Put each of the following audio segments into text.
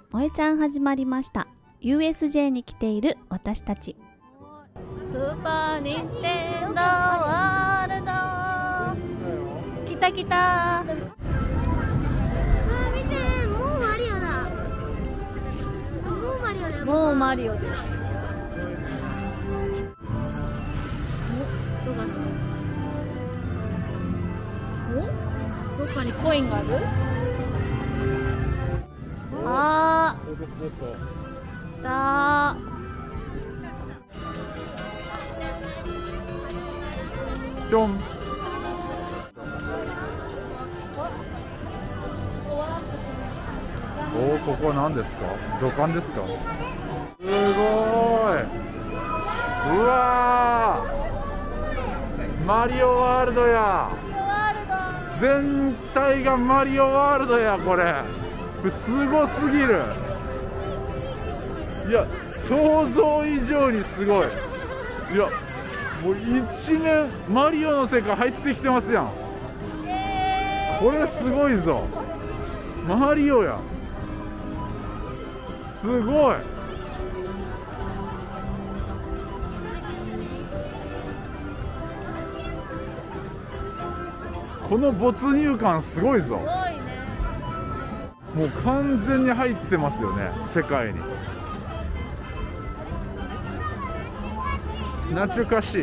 萌えちゃん始まりました。 USJ に来ている私たち。スーパー・ニンテンドー・ワールド。来た来た。 見て、もうマリオだ。もうマリオだ。 もうマリオです。お、どうした。お、どっかにコインがある。あー、だー。 ぴょん。おお、ここ何ですか？旅館ですか？すごーい。うわー、マリオワールドや。全体がマリオワールドや。これすごすぎる。いや、想像以上にすごい。いや、もう一面マリオの世界入ってきてますやん。これすごいぞ。マリオや。すごい。この没入感すごいぞ。もう完全に入ってますよね、世界に。懐かしい。イエ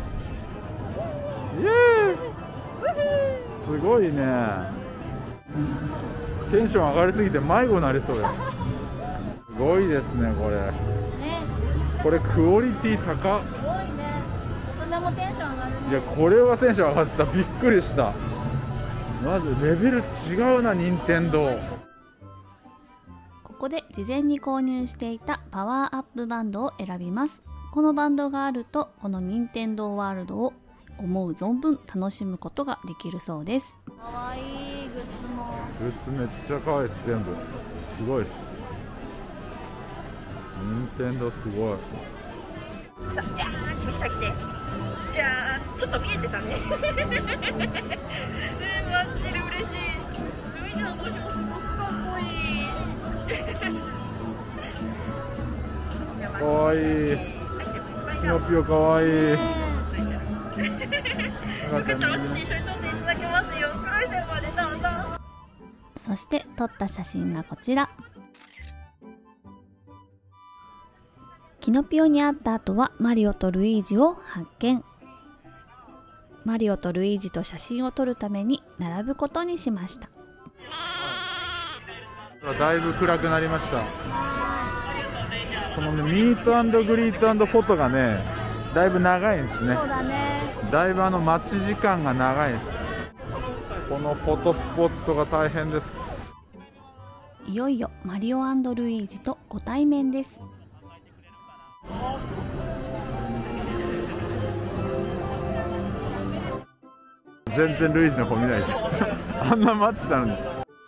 ーイ。すごいね。テンション上がりすぎて迷子になりそうや。すごいですね、これ。これクオリティ高っ。 すごいね。こんなもテンション上がるね。 いや、これはテンション上がった。びっくりした。まずレベル違うな、任天堂。 ここで事前に購入していたパワーアップバンドを選びます。このバンドがあると、この任天堂ワールドを思う存分楽しむことができるそうです。かわいいグッズも。 グッズめっちゃ可愛いです。全部すごいです。任天堂すごい。 じゃーん、虫先で。じゃーん、ちょっと見えてたね。ね、マッチで嬉しい。ルイージの帽子もすごくかっこいい。 かわいい。ピノピオかわいい。 よかったらお写真一緒に撮っていただけますよ。黒い線までどうぞ。 そして撮った写真がこちら。キノピオに会った後はマリオとルイージを発見。マリオとルイージと写真を撮るために並ぶことにしました。 だいぶ暗くなりました。このね、ミート&グリート&フォトがね、だいぶ長いんですね。 そうだね。 だいぶ待ち時間が長いです。このフォトスポットが大変です。 いよいよマリオ&ルイージとご対面です。 全然ルイージの方見ないじゃん。あんな待ってたのに。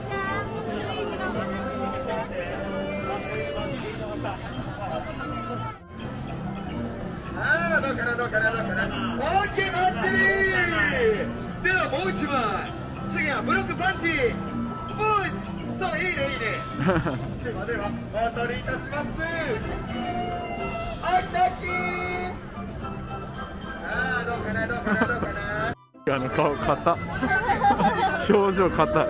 どうかなどうかなどうかな。オッケー、バッチリ。ではもう一枚。次はブロックパンチ。ブーチ。そう、いいねいいね。ではではお取りいたします。アタッキー。ああ、どうかなどうかなどうかな。 顔硬。表情硬い。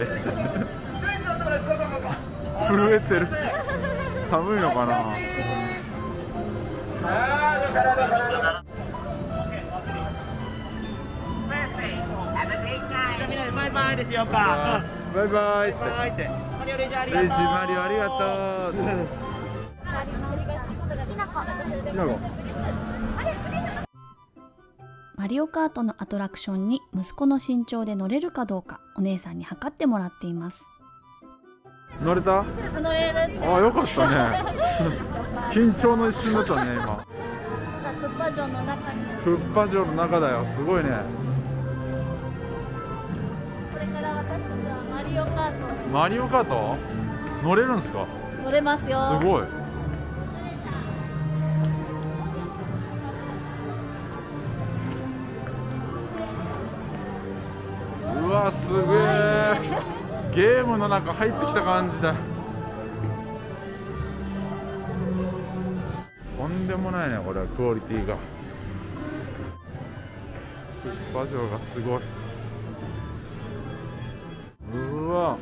震えてる。寒いのかな。 ああ、どうかなどうかな。バイバイですよか。 バイバイって。 バイって。マリオレジャーありレイジがとう。 マリオありがとう。きなこ。 マリオカートのアトラクションに息子の身長で乗れるかどうかお姉さんに測ってもらっています。 乗れた？ 乗れる。 ああ、よかったね。緊張の一瞬だったね、今。 クッパ城の中に。 クッパ城の中だよ。すごいね。 これから私たちはマリオカート。 マリオカート乗れるんですか？ 乗れますよ。 すごい。うわ、すげえ。ゲームの中入ってきた感じだ。 んでもないね、これはクオリティが。クッパ城がすごい。うわ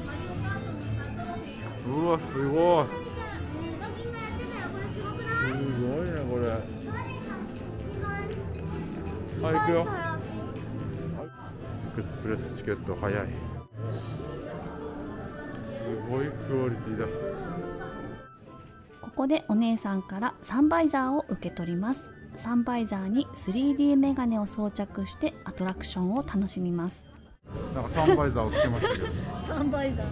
うわ、すごい。すごいねこれ。はい、行くよ。エクスプレスチケット早い。すごいクオリティだ。 ここでお姉さんからサンバイザーを受け取ります。サンバイザーに 3D メガネを装着してアトラクションを楽しみます。 なんかサンバイザーをつけましたけど。 サンバイザー。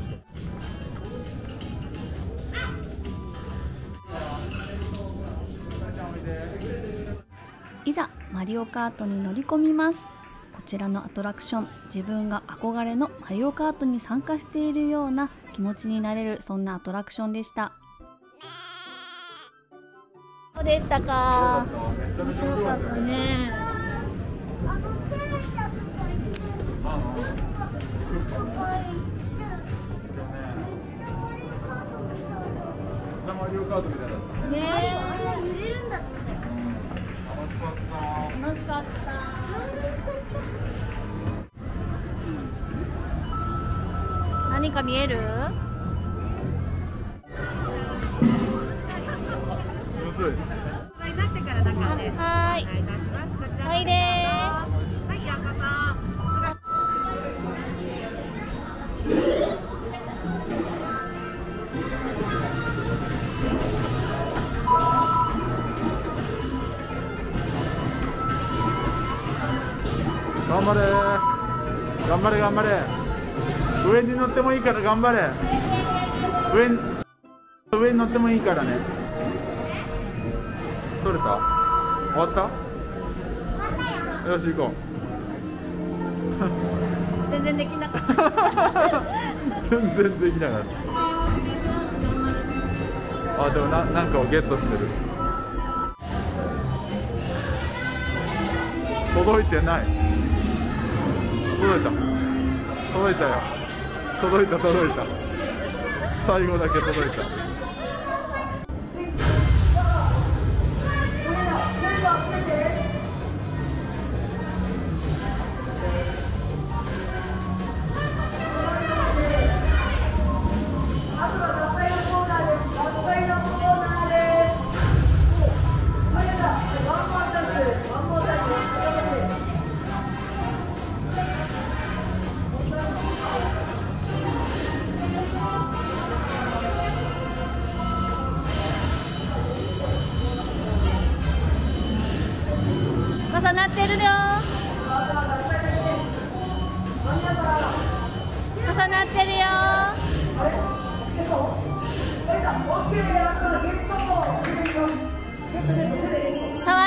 いざマリオカートに乗り込みます。こちらのアトラクション、自分が憧れのマリオカートに参加しているような気持ちになれる、そんなアトラクションでした。どうでしたか？ めちゃめちゃ良かったね。 マリオカートみたいだったね。 揺れるんだって。 楽しかった。 楽しかった。何か見える？ むずい。 になってから中でお願いいたします。こちらはいでー。 はい、ようこそ。 頑張れー、頑張れ頑張れ。上に乗ってもいいから頑張れ。上に乗ってもいいからね。取れた？終わった？よし行こう。 全然できなかった。 全然できなかった。あ、でもなんかをゲットしてる。届いてない。届いた。届いたよ。届いた届いた。最後だけ届いた。 重なってるよ。重なってるよ。触って。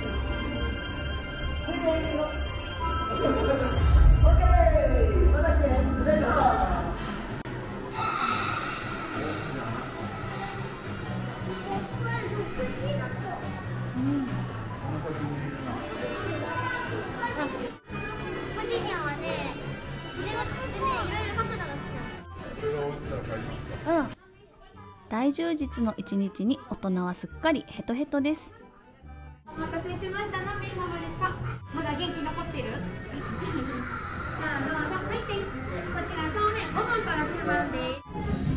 個人にはね、腕がつけてね、いろいろ角度がつく。 これが終わったら帰りますか？ うん。大充実の一日に大人はすっかりヘトヘトです。 お待たせしました。何名様ですか？まだ元気残ってる？じゃあどうぞ。はい、こちら正面5番から9番です。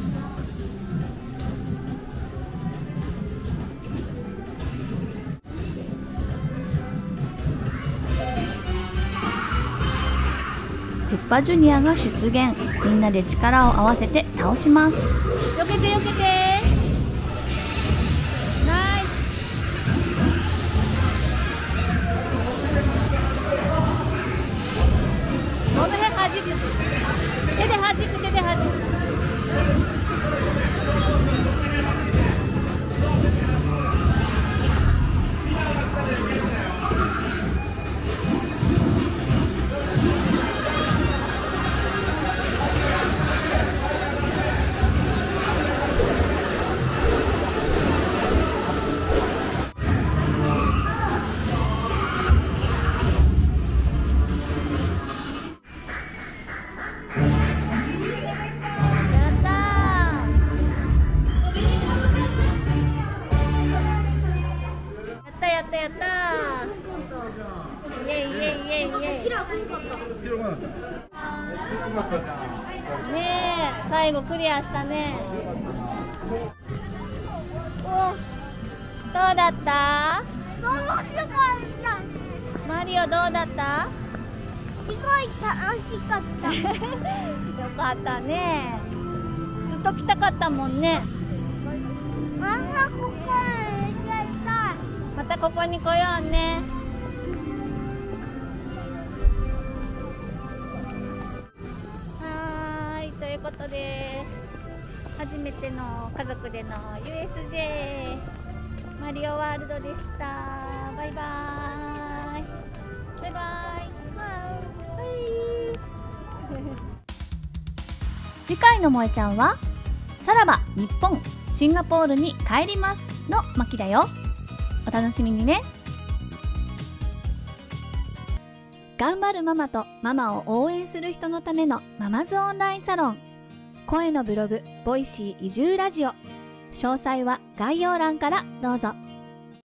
クッパジュニアが出現。みんなで力を合わせて倒します。よけてよけて。ナイス。この辺弾く。手で弾く、手で弾く。 ったやったー。イエイイエイイエイイエイ。 キラー来んかった。 ねえ、最後クリアしたね。お、どうだった？ 楽しかった。 マリオどうだった？ すごい楽しかった。 よかったね。ずっと来たかったもんね。 またここへ行きたい。 またここに来ようね。はーい、ということで初めての家族での USJ マリオワールドでした。バイバーイ。バイバイ。はい。次回の萌えちゃんはさらば日本シンガポールに帰りますの巻だよ。お楽しみにね。頑張るママとママを応援する人のためのママズオンラインサロン、声のブログボイシー移住ラジオ、詳細は概要欄からどうぞ。